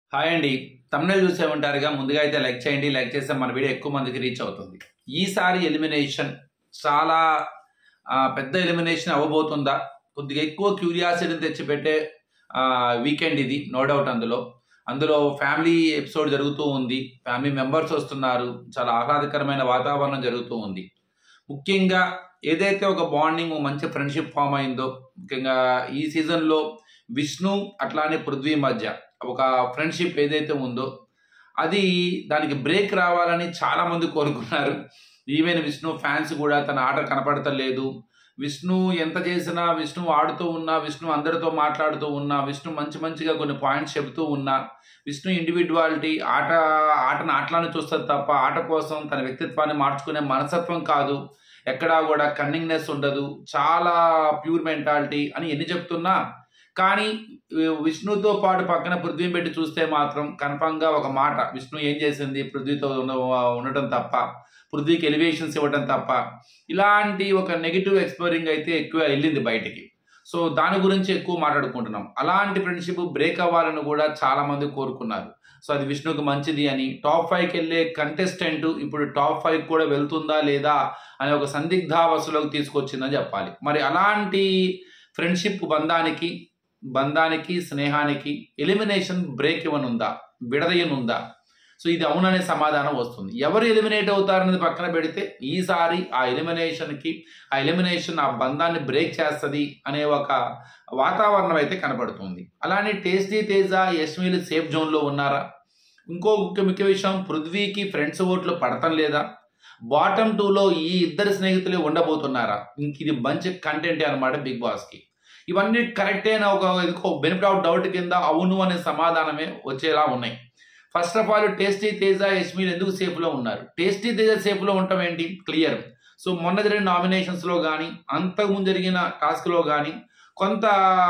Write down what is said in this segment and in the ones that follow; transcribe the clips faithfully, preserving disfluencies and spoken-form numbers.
Hi అండి. Thumbnail చూసే ఉంటారుగా. ముందుగా అయితే లైక్ చేయండి. లైక్ చేస్తే మన వీడియో ఎక్కువ మందికి రీచ్ అవుతుంది. ఈసారి ఎలిమినేషన్ చాలా ఆహ్, పెద్ద ఎలిమినేషన్ అవ్వబోతుందా? కొద్దిగా ఎక్కువ క్యూరియాసిటీని తెచ్చిపెట్టే ఆహ్, వీకెండ్ ఇది. నో డౌట్ అందులో. అందులో ఫ్యామిలీ ఎపిసోడ్ జరుగుతూ ఉంది. ఫ్యామిలీ మెంబర్స్ వస్తున్నారు. చాలా ఆహ్లాదకరమైన వాతావరణం జరుగుతూ ఉంది. ముఖ్యంగా ఏదైతే ఒక బాండింగ్ మంచి ఫ్రెండ్‌షిప్ ఫార్మ్ అయిందో, ముఖ్యంగా ఈ సీజన్‌లో విష్ణు అట్లానే పృథ్వీ మధ్య ఒక ఫ్రెండ్‌షిప్ ఏదైతే ఉందో, అది దానికి బ్రేక్ రావాలని చాలామంది కోరుకున్నారు. ఈవెన్ విష్ణు ఫ్యాన్స్ కూడా తన ఆట కనపడతలేదు. విష్ణు ఎంత చేసినా, విష్ణు ఆడుతూ ఉన్నా, విష్ణు అందరితో మాట్లాడుతూ ఉన్నా, విష్ణు మంచి మంచిగా కొన్ని పాయింట్స్ చెబుతూ ఉన్నా, విష్ణు ఇండివిడ్యువాలిటీ ఆట ఆటను ఆటలానే చూస్తది తప్ప ఆట కోసం తన వ్యక్తిత్వాన్ని మార్చుకునే మనస్తత్వం కాదు. ఎక్కడా కూడా కన్నింగ్‌నెస్ ఉండదు. చాలా ప్యూర్ మెంటాలిటీ అని ఎన్ని చెప్తున్నా, కానీ విష్ణుతో పాటు పక్కన పృథ్వీని పెట్టి చూస్తే మాత్రం కన్ఫర్మ్‌గా ఒక మాట, విష్ణు ఏం చేసింది పృథ్వీతో ఉన్న ఉండటం తప్ప, పృథ్వీకి ఎలివేషన్స్ ఇవ్వడం తప్ప, ఇలాంటి ఒక నెగెటివ్ ఎక్స్‌ప్లోరింగ్ అయితే ఎక్కువ వెళ్ళింది బయటికి. సో దాని గురించి ఎక్కువ మాట్లాడుకుంటున్నాం. అలాంటి ఫ్రెండ్‌షిప్ బ్రేక్ అవ్వాలని కూడా చాలామంది కోరుకున్నారు. సో అది విష్ణుకి మంచిది అని. టాప్ ఫైవ్‌కి వెళ్ళే కంటెస్టెంట్ ఇప్పుడు టాప్ ఫైవ్‌కి కూడా వెళ్తుందా లేదా అనే ఒక సందిగ్ధావస్థలోకి తీసుకొచ్చిందని చెప్పాలి. మరి అలాంటి ఫ్రెండ్‌షిప్ బంధానికి బంధానికి స్నేహానికి ఎలిమినేషన్ బ్రేక్ ఇవ్వనుందా? విడదీయనుందా? సో ఇది అవుననే సమాధానం వస్తుంది. ఎవరు ఎలిమినేట్ అవుతారనేది పక్కన పెడితే ఈసారి ఆ ఎలిమినేషన్‌కి ఆ ఎలిమినేషన్ ఆ బంధాన్ని బ్రేక్ చేస్తది అనే ఒక వాతావరణం అయితే కనబడుతుంది. అలానే టేస్టీ తేజ, యష్మిలు సేఫ్ జోన్‌లో ఉన్నారా? ఇంకో ముఖ్య ముఖ్య విషయం, పృథ్వీకి ఫ్రెండ్స్ ఓట్లు పడటం లేదా? బాటమ్ టూలో ఈ ఇద్దరు స్నేహితులే ఉండబోతున్నారా? ఇంక ఇది మంచి కంటెంటే అనమాట బిగ్ బాస్‌కి. ఇవన్నీ కరెక్టే అని ఒక ఎందుకో బెనిఫిట్ ఆఫ్ డౌట్ కింద అవును అనే సమాధానమే వచ్చేలా ఉన్నాయి. First of all tasty Teja, యష్మిలు ఎందుకు సేఫ్‌లో ఉన్నారు? టేస్టీ తేజ సేఫ్‌లో ఉండటం ఏంటి? క్లియర్. సో మొన్న జరిగిన నామినేషన్స్‌లో కానీ, అంతకుముందు జరిగిన టాస్క్‌లో కానీ కొంత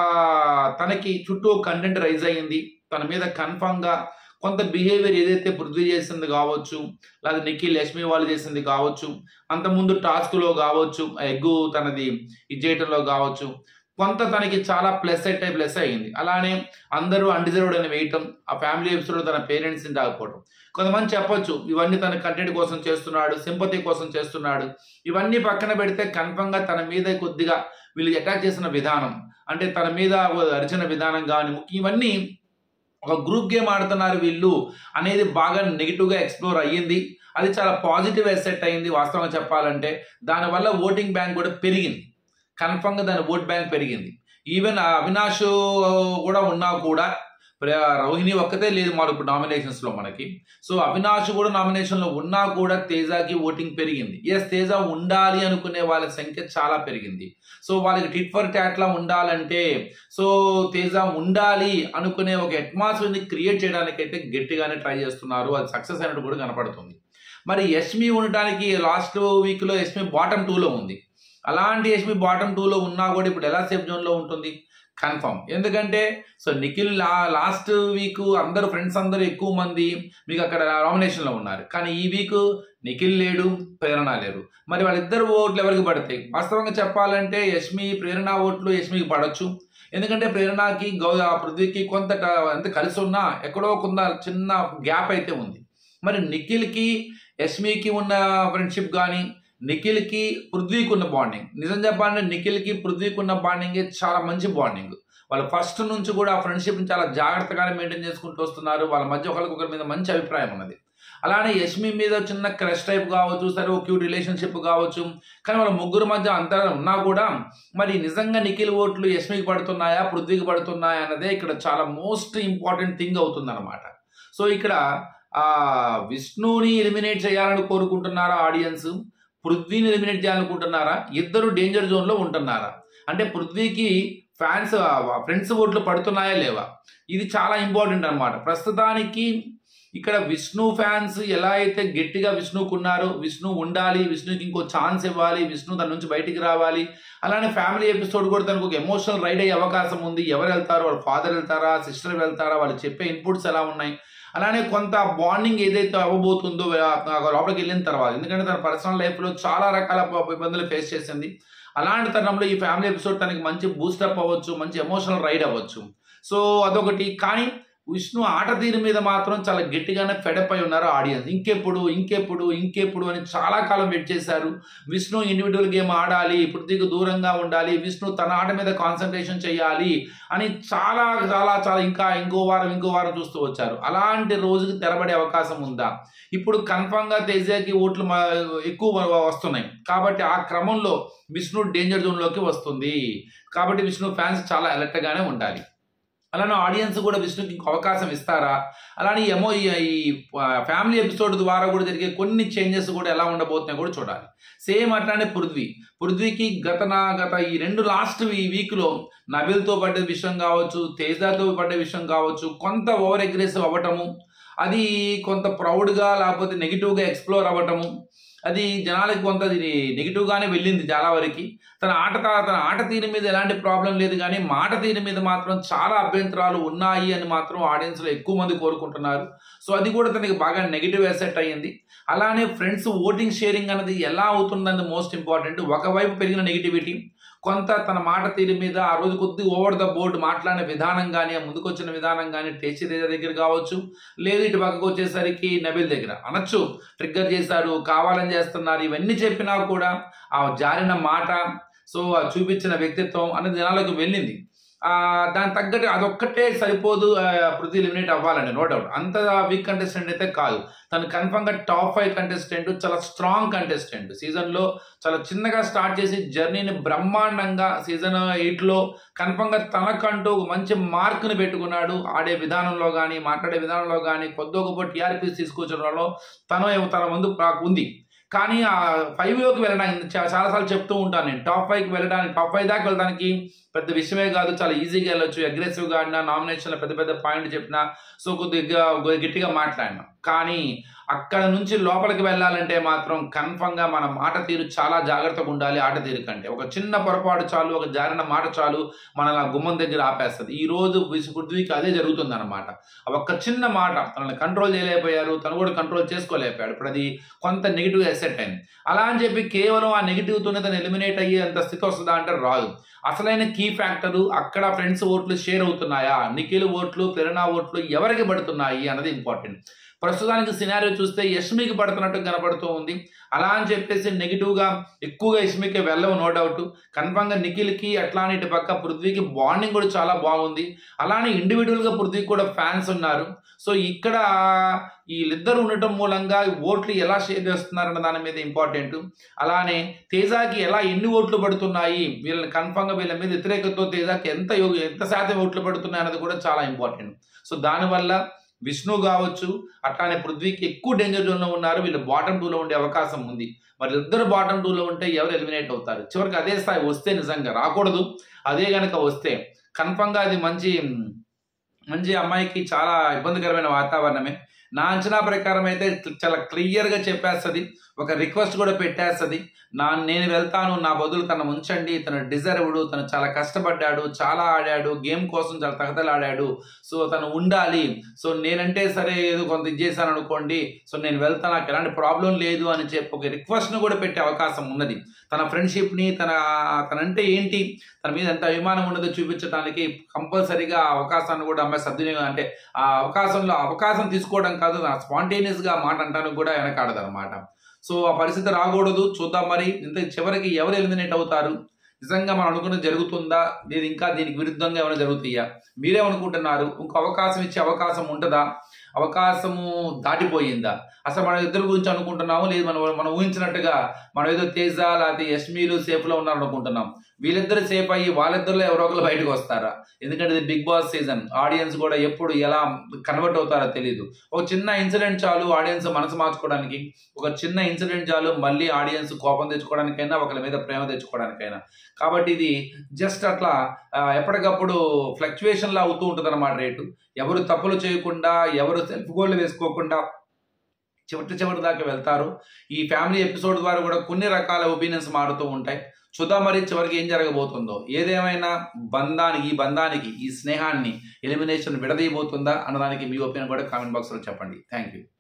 తనకి చుట్టూ కంటెంట్ రైజ్ అయ్యింది. తన మీద కన్ఫర్మ్‌గా కొంత బిహేవియర్ ఏదైతే పృథ్వీ చేసింది కావచ్చు, లేదా నిఖిల్ యష్మి వాళ్ళు చేసింది కావచ్చు, అంతకుముందు టాస్క్‌లో కావచ్చు, ఎగ్గు తనది ఇది చేయటంలో కావచ్చు, కొంత తనకి చాలా ప్లస్ అయితే ప్లస్ అయ్యింది. అలానే అందరూ అన్‌డిజర్వ్డ్ అని వేయటం, ఆ ఫ్యామిలీ ఎపిసోడ్‌లో తన పేరెంట్స్‌ని రాకపోవడం. కొంతమంది చెప్పొచ్చు ఇవన్నీ తన కంటెంట్ కోసం చేస్తున్నాడు, సింపతి కోసం చేస్తున్నాడు. ఇవన్నీ పక్కన పెడితే కన్ఫర్మ్‌గా తన మీద కొద్దిగా వీళ్ళు అటాక్ చేసిన విధానం, అంటే తన మీద అరిచిన విధానం కానీ, ఇవన్నీ ఒక గ్రూప్ గేమ్ ఆడుతున్నారు వీళ్ళు అనేది బాగా నెగిటివ్‌గా ఎక్స్‌ప్లోర్ అయ్యింది. అది చాలా పాజిటివ్ ఎసెట్ అయింది వాస్తవంగా చెప్పాలంటే. దానివల్ల ఓటింగ్ బ్యాంక్ కూడా పెరిగింది. కన్ఫర్మ్‌గా దాని ఓట్ బ్యాంక్ పెరిగింది. ఈవెన్ అవినాష్ కూడా ఉన్నా కూడా రోహిణి ఒక్కతే లేదు మరి ఇప్పుడు నామినేషన్స్‌లో మనకి. సో అవినాష్ కూడా నామినేషన్‌లో ఉన్నా కూడా తేజకి ఓటింగ్ పెరిగింది. ఎస్, తేజ ఉండాలి అనుకునే వాళ్ళ సంఖ్య చాలా పెరిగింది. సో వాళ్ళకి టిట్ ఫర్ టాట్‌లా ఉండాలంటే, సో తేజ ఉండాలి అనుకునే ఒక అట్మాస్ఫియర్‌ని క్రియేట్ చేయడానికైతే గట్టిగానే ట్రై చేస్తున్నారు. అది సక్సెస్ అయినట్టు కూడా కనపడుతుంది. మరి యష్మి ఉండటానికి లాస్ట్ వీక్‌లో యష్మి బాటమ్ టూలో ఉంది. అలాంటి యష్మి బాటమ్ టూలో ఉన్నా కూడా ఇప్పుడు ఎలా సేఫ్ జోన్‌లో ఉంటుంది? కన్ఫర్మ్. ఎందుకంటే సో నిఖిల్ లా లాస్ట్ వీక్ అందరూ ఫ్రెండ్స్ అందరూ ఎక్కువ మంది మీకు అక్కడ నామినేషన్‌లో ఉన్నారు. కానీ ఈ వీక్ నిఖిల్ లేడు, ప్రేరణ లేరు. మరి వాళ్ళిద్దరు ఓట్లు ఎవరికి పడతాయి? వాస్తవంగా చెప్పాలంటే యష్మి ప్రేరణ ఓట్లు యష్మికి పడొచ్చు. ఎందుకంటే ప్రేరణకి గౌ పృథ్వీకి కొంత ఎంత కలిసి ఉన్నా ఎక్కడో కొంత చిన్న గ్యాప్ అయితే ఉంది. మరి నిఖిల్‌కి యష్మికి ఉన్న ఫ్రెండ్షిప్ కానీ, నిఖిల్‌కి పృథ్వీకి ఉన్న బాండింగ్, నిజం చెప్పాలంటే నిఖిల్‌కి పృథ్వీకి ఉన్న బాండింగే చాలా మంచి బాండింగ్. వాళ్ళు ఫస్ట్ నుంచి కూడా ఆ ఫ్రెండ్షిప్‌ని చాలా జాగ్రత్తగానే మెయింటైన్ చేసుకుంటూ వస్తున్నారు. వాళ్ళ మధ్య ఒకరికొకరి మీద మంచి అభిప్రాయం ఉన్నది. అలానే యష్మి మీద చిన్న క్రష్ టైప్ కావచ్చు, సరే ఓ క్యూట్ రిలేషన్షిప్ కావచ్చు, కానీ వాళ్ళ ముగ్గురు మధ్య అంతరం ఉన్నా కూడా మరి నిజంగా నిఖిల్ ఓట్లు యష్మికి పడుతున్నాయా, పృథ్వీకి పడుతున్నాయా అన్నదే ఇక్కడ చాలా మోస్ట్ ఇంపార్టెంట్ థింగ్ అవుతుందన్నమాట. సో ఇక్కడ ఆ విష్ణుని ఎలిమినేట్ చేయాలని కోరుకుంటున్నారా ఆడియన్స్? పృథ్వీని ఎలిమినేట్ చేయాలనుకుంటున్నారా? ఇద్దరు డేంజర్ జోన్‌లో ఉంటున్నారా? అంటే పృథ్వీకి ఫ్యాన్స్ ఫ్రెండ్స్ ఓట్లు పడుతున్నాయా లేవా? ఇది చాలా ఇంపార్టెంట్ అనమాట. ప్రస్తుతానికి ఇక్కడ విష్ణు ఫ్యాన్స్ ఎలా అయితే గట్టిగా విష్ణుకు ఉన్నారో, విష్ణు ఉండాలి, విష్ణుకి ఇంకో ఛాన్స్ ఇవ్వాలి, విష్ణు దాని నుంచి బయటికి రావాలి, అలానే ఫ్యామిలీ ఎపిసోడ్ కూడా తనకు ఒక ఎమోషనల్ రైడ్ అయ్యే అవకాశం ఉంది. ఎవరు వెళ్తారు? వాళ్ళ ఫాదర్ వెళ్తారా, సిస్టర్ వెళ్తారా, వాళ్ళు చెప్పే ఇన్పుట్స్ ఎలా ఉన్నాయి, అలానే కొంత బాండింగ్ ఏదైతే అవ్వబోతుందో లోపలికి వెళ్ళిన తర్వాత, ఎందుకంటే తన పర్సనల్ లైఫ్‌లో చాలా రకాల ఇబ్బందులు ఫేస్ చేసింది. అలాంటి తరుణంలో ఈ ఫ్యామిలీ ఎపిసోడ్ తనకి మంచి బూస్టప్ అవ్వచ్చు, మంచి ఎమోషనల్ రైడ్ అవ్వచ్చు. సో అదొకటి. కానీ విష్ణు ఆట తీరు మీద మాత్రం చాలా గట్టిగానే ఫెడప్ అయి ఉన్నారు ఆడియన్స్. ఇంకెప్పుడు ఇంకెప్పుడు ఇంకెప్పుడు అని చాలా కాలం వెయిట్ చేశారు. విష్ణు ఇండివిజువల్ గేమ్ ఆడాలి, పృథ్వీకి దూరంగా ఉండాలి, విష్ణు తన ఆట మీద కాన్సన్ట్రేషన్ చేయాలి అని చాలా చాలా చాలా ఇంకా ఇంకో వారం ఇంకో వారం చూస్తూ వచ్చారు. అలాంటి రోజుకి తెరబడే అవకాశం ఉందా? ఇప్పుడు కన్ఫామ్గా తేజకి ఓట్లు ఎక్కువ వస్తున్నాయి కాబట్టి ఆ క్రమంలో విష్ణు డేంజర్ జోన్లోకి వస్తుంది. కాబట్టి విష్ణు ఫ్యాన్స్ చాలా అలర్ట్గానే ఉండాలి. అలానే ఆడియన్స్ కూడా విష్ణుకి ఇంకో అవకాశం ఇస్తారా? అలానే ఏమో ఈ ఫ్యామిలీ ఎపిసోడ్ ద్వారా కూడా జరిగే కొన్ని చేంజెస్ కూడా ఎలా ఉండబోతున్నాయో కూడా చూడాలి. సేమ్ అట్లానే పృథ్వీ పృథ్వీకి గత నా గత ఈ రెండు లాస్ట్ ఈ వీక్లో నబిల్తో పడ్డ విషయం కావచ్చు, తేజతో పడ్డ విషయం కావచ్చు, కొంత ఓవర్ అగ్రెసివ్ అవ్వటము, అది కొంత ప్రౌడ్గా లేకపోతే నెగిటివ్గా ఎక్స్ప్లోర్ అవ్వటము, అది జనాలకి కొంత నెగిటివ్గానే వెళ్ళింది చాలా వరకు. తన ఆట తన ఆట తీరు మీద ఎలాంటి ప్రాబ్లం లేదు కానీ మాట తీరు మీద మాత్రం చాలా అభ్యంతరాలు ఉన్నాయి అని మాత్రం ఆడియన్స్లో ఎక్కువ మంది కోరుకుంటున్నారు. సో అది కూడా తనకి బాగా నెగిటివ్ ఎసెట్ అయ్యింది. అలానే ఫ్రెండ్స్ ఓటింగ్ షేరింగ్ అనేది ఎలా అవుతుందన్నది మోస్ట్ ఇంపార్టెంట్. ఒకవైపు పెరిగిన నెగిటివిటీ, కొంత తన మాట తీరు మీద ఆ రోజు కొద్ది ఓవర్ ద బోర్డ్ మాట్లాడిన విధానం కానీ, ముందుకు వచ్చిన విధానం కానీ టేస్టీ తేజ దగ్గర కావచ్చు, లేదు ఇటు పక్కకు వచ్చేసరికి నబిల్ దగ్గర అనొచ్చు ట్రిగ్గర్ చేశారు, కావాలని చేస్తున్నారు, ఇవన్నీ చెప్పినా కూడా ఆ జారిన మాట, సో చూపించిన వ్యక్తిత్వం అనేది జనాలకు వెళ్ళింది. దానికి తగ్గట్టు అదొక్కటే సరిపోదు పృథ్వీ ఎలిమినేట్ అవ్వాలండి, నో డౌట్. అంత వీక్ కంటెస్టెంట్ అయితే కాదు, తను కన్ఫర్మ్గా టాప్ ఫైవ్ కంటెస్టెంట్, చాలా స్ట్రాంగ్ కంటెస్టెంట్. సీజన్లో చాలా చిన్నగా స్టార్ట్ చేసి జర్నీని బ్రహ్మాండంగా సీజన్ ఎయిట్లో కన్ఫర్మ్గా తనకంటూ మంచి మార్క్ని పెట్టుకున్నాడు. ఆడే విధానంలో కానీ మాట్లాడే విధానంలో కానీ కొద్ది గొప్ప టీఆర్పీస్ తీసుకొచ్చడంలో తను తన ముందు ఉంది. కానీ ఆ ఫైవ్లోకి వెళ్ళడానికి చాలాసార్లు చెప్తూ ఉంటాను నేను, టాప్ ఫైవ్కి వెళ్ళడానికి టాప్ ఫైవ్ దాకా వెళ్ళడానికి పెద్ద విషయమే కాదు, చాలా ఈజీగా వెళ్ళొచ్చు. అగ్రెసివ్గా ఆడినా, నామినేషన్లో పెద్ద పెద్ద పాయింట్ చెప్పినా, సో కొద్దిగా గట్టిగా మాట్లాడినా, కానీ అక్కడ నుంచి లోపలికి వెళ్ళాలంటే మాత్రం కన్ఫర్మ్గా మన మాట తీరు చాలా జాగ్రత్తగా ఉండాలి. ఆట తీరు కంటే ఒక చిన్న పొరపాటు చాలు, ఒక జారిన మాట చాలు మన గుమ్మం దగ్గర ఆపేస్తుంది. ఈ రోజు పృథ్వీకి అదే జరుగుతుంది అనమాట. ఒక్క చిన్న మాట తనని కంట్రోల్ చేయలేకపోయారు, తను కూడా కంట్రోల్ చేసుకోలేకపోయాడు. ఇప్పుడు అది కొంత నెగిటివ్ ఎసెట్ అయింది. అలా అని చెప్పి కేవలం ఆ నెగిటివ్తోనే తను ఎలిమినేట్ అయ్యే అంత స్థితి వస్తుందా అంటే రాదు. అసలైన కీ ఫ్యాక్టరు అక్కడ ఫ్రెండ్స్ ఓట్లు షేర్ అవుతున్నాయా, నిఖిల్ ఓట్లు, ప్రేరణ ఓట్లు ఎవరికి పడుతున్నాయి అన్నది ఇంపార్టెంట్. ప్రస్తుతానికి సినారియో చూస్తే యష్మికి పడుతున్నట్టు కనపడుతూ ఉంది. అలా అని చెప్పేసి నెగిటివ్గా ఎక్కువగా యష్మికి వెళ్ళవు, నో డౌట్. కన్ఫర్మ్గా నిఖిల్కి అట్లానే ఇటు పక్క పృథ్వీకి బాండింగ్ కూడా చాలా బాగుంది. అలానే ఇండివిజువల్గా పృథ్వీకి కూడా ఫ్యాన్స్ ఉన్నారు. సో ఇక్కడ వీళ్ళిద్దరు ఉండటం మూలంగా ఓట్లు ఎలా షేర్ చేస్తున్నారన్న దాని మీద ఇంపార్టెంట్. అలానే తేజాకి ఎలా ఎన్ని ఓట్లు పడుతున్నాయి, వీళ్ళని కన్ఫర్మ్గా వీళ్ళ మీద వ్యతిరేకతతో తేజాకి ఎంత ఎంత శాతం ఓట్లు పడుతున్నాయి అన్నది కూడా చాలా ఇంపార్టెంట్. సో దానివల్ల విష్ణు కావచ్చు, అట్లానే పృథ్వీకి ఎక్కువ డేంజర్ జోన్లో ఉన్నారు. వీళ్ళు బాటమ్ టూలో ఉండే అవకాశం ఉంది. మరి ఇద్దరు బాటమ్ టూలో ఉంటే ఎవరు ఎలిమినేట్ అవుతారు? చివరికి అదే స్థాయి వస్తే, నిజంగా రాకూడదు, అదే కనుక వస్తే కన్ఫర్మ్గా అది మంచి మంచి అమ్మాయికి చాలా ఇబ్బందికరమైన వాతావరణమే. నా అంచనా ప్రకారం అయితే చాలా క్లియర్గా చెప్పేస్తుంది, ఒక రిక్వెస్ట్ కూడా పెట్టేస్తుంది. నా నేను వెళ్తాను, నా బదులు తను ఉంచండి, తను డిజర్వ్డ్, తను చాలా కష్టపడ్డాడు, చాలా ఆడాడు, గేమ్ కోసం చాలా తగతలాడాడు, సో తను ఉండాలి, సో నేనంటే సరే ఏదో కొంత ఇది చేశాను అనుకోండి, సో నేను వెళ్తాను, నాకు ఎలాంటి ప్రాబ్లం లేదు అని చెప్పి ఒక రిక్వెస్ట్ను కూడా పెట్టే అవకాశం ఉన్నది. తన ఫ్రెండ్షిప్ని, తన తనంటే ఏంటి, తన మీద ఎంత అభిమానం ఉన్నదో చూపించడానికి కంపల్సరీగా ఆ అవకాశాన్ని కూడా అమ్మాయి సద్వినియోగం, అంటే ఆ అవకాశంలో అవకాశం తీసుకోవడం కాదు, స్పాంటేనియస్గా మాట అంటానికి కూడా వెనకాడదు అనమాట. సో ఆ పరిస్థితి రాకూడదు. చూద్దాం మరి ఇంత చివరికి ఎవరు ఎలిమినేట్ అవుతారు, నిజంగా మనం అనుకున్నది జరుగుతుందా, లేదు ఇంకా దీనికి విరుద్ధంగా ఏమైనా జరుగుతాయా? మీరేమనుకుంటున్నారు? ఇంకో అవకాశం ఇచ్చే అవకాశం ఉంటుందా, అవకాశము దాటిపోయిందా? అసలు మన ఇద్దరు గురించి అనుకుంటున్నాము, లేదు మనం మనం ఊహించినట్టుగా మనం ఏదో తేజ లేకపోతే యష్మిలు సేఫ్లో ఉన్నారు అనుకుంటున్నాం. వీళ్ళిద్దరు సేఫ్ అయ్యి వాళ్ళిద్దరిలో ఎవరో ఒకరు బయటకు వస్తారా? ఎందుకంటే ఇది బిగ్ బాస్ సీజన్, ఆడియన్స్ కూడా ఎప్పుడు ఎలా కన్వర్ట్ అవుతారో తెలియదు. ఒక చిన్న ఇన్సిడెంట్ చాలు ఆడియన్స్ మనసు మార్చుకోవడానికి, ఒక చిన్న ఇన్సిడెంట్ చాలు మళ్ళీ ఆడియన్స్ కోపం తెచ్చుకోవడానికైనా, ఒకరి మీద ప్రేమ తెచ్చుకోవడానికైనా. కాబట్టి ఇది జస్ట్ అట్లా ఎప్పటికప్పుడు ఫ్లక్చువేషన్లా అవుతూ ఉంటుంది అన్నమాట రేటు. ఎవరు తప్పులు చేయకుండా, ఎవరు సెల్ఫ్ గోల్డ్ వేసుకోకుండా చివరి చివరి దాకా వెళ్తారు. ఈ ఫ్యామిలీ ఎపిసోడ్ ద్వారా కూడా కొన్ని రకాల ఒపీనియన్స్ మారుతూ ఉంటాయి. చూద్దాం మరి చివరికి ఏం జరగబోతుందో. ఏదేమైనా బంధానికి ఈ బంధానికి ఈ స్నేహాన్ని ఎలిమినేషన్ విడదీయబోతుందా అన్నదానికి మీ ఒపీనియన్ కూడా కామెంట్ బాక్స్లో చెప్పండి. Thank you.